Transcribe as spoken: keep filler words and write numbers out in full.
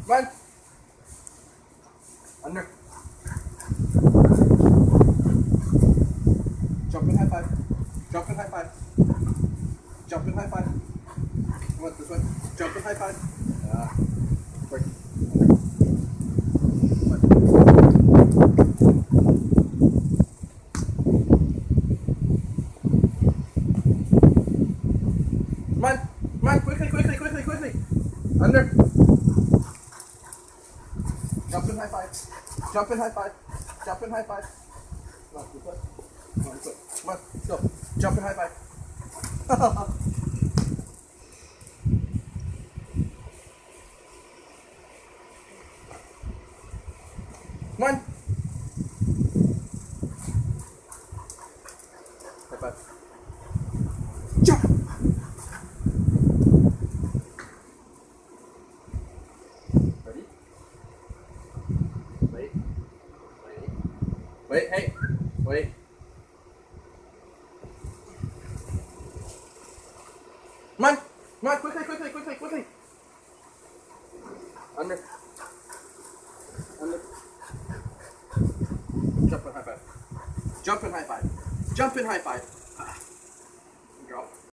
Run. Under. Jump and high five. Jump and high five. Jump and high five. Come on, this way. Jump and high five. Yeah. Quick. Under. Come on. Come on, quickly, quickly, quickly, quickly. Under. Jump and high five. Jump and high five. Jump and high five. Come on, this way. Come on, this way. Come on, let's go. Jump and high five. Come on. High five. Jump. Ready? Wait. Wait. Wait, hey. Wait. Come on. Come on, quickly, quickly, quickly, quickly. Under. Under. Jump and high five. Jump and high five. Jump and high five.